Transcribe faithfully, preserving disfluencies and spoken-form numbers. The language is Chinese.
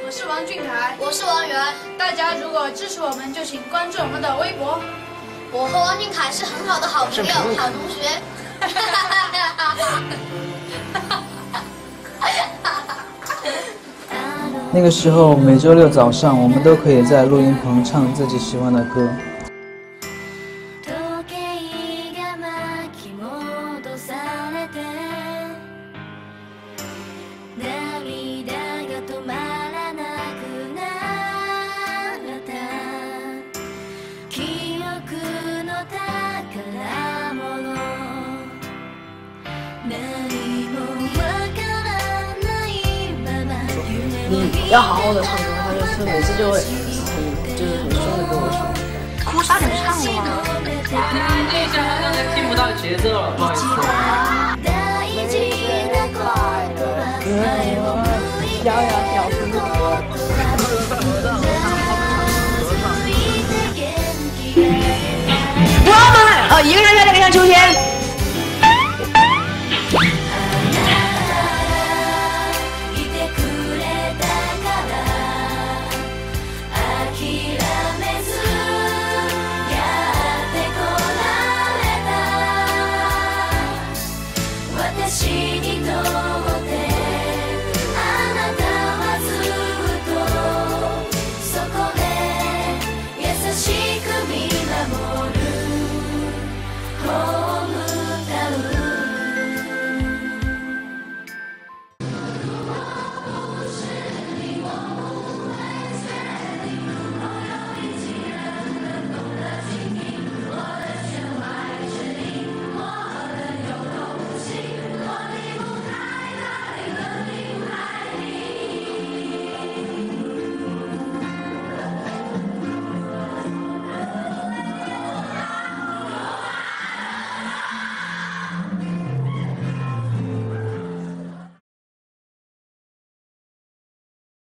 我是王俊凯， 我是王源。 大家如果支持我们，就请关注我们的微博。 我和王俊凯是很好的好朋友、好同学。 那个时候，每周六早上，我们都可以在录音棚唱自己喜欢的歌。 你要好好的唱歌，他就是每次就会很就是很凶的跟我说， 哭差点唱了吗？ 这一下刚才听不到节奏了，不好意思。 摇摇摇，我们呃一个人在那个像秋天。 私にと